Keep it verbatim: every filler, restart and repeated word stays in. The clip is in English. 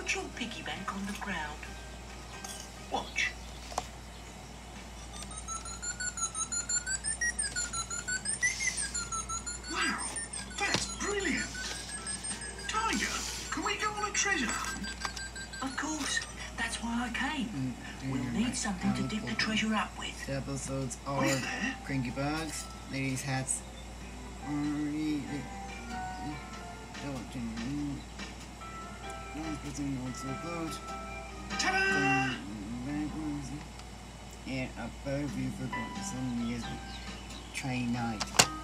Put your piggy bank on the ground. Watch. Wow, that's brilliant. Tiger, can we go on a treasure hunt? Of course. That's why I came. Mm, We'll mm, need something to dig the treasure up with. The episodes are Wait there. Cranky Bugs, Ladies Hats, don't not so close, Ta-da! and a better view for some years with Train Night.